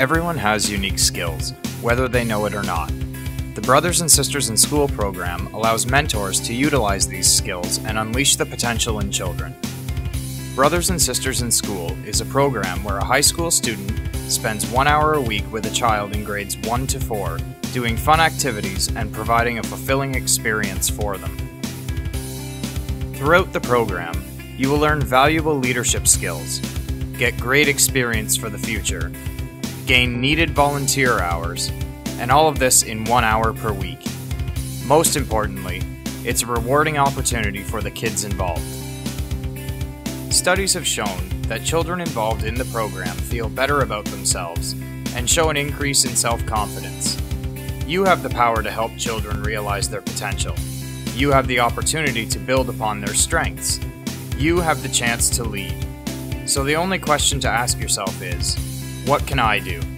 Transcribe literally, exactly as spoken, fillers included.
Everyone has unique skills, whether they know it or not. The Brothers and Sisters in School program allows mentors to utilize these skills and unleash the potential in children. Brothers and Sisters in School is a program where a high school student spends one hour a week with a child in grades one to four, doing fun activities and providing a fulfilling experience for them. Throughout the program, you will learn valuable leadership skills, get great experience for the future, gain needed volunteer hours, and all of this in one hour per week. Most importantly, it's a rewarding opportunity for the kids involved. Studies have shown that children involved in the program feel better about themselves and show an increase in self-confidence. You have the power to help children realize their potential. You have the opportunity to build upon their strengths. You have the chance to lead. So the only question to ask yourself is, what can I do?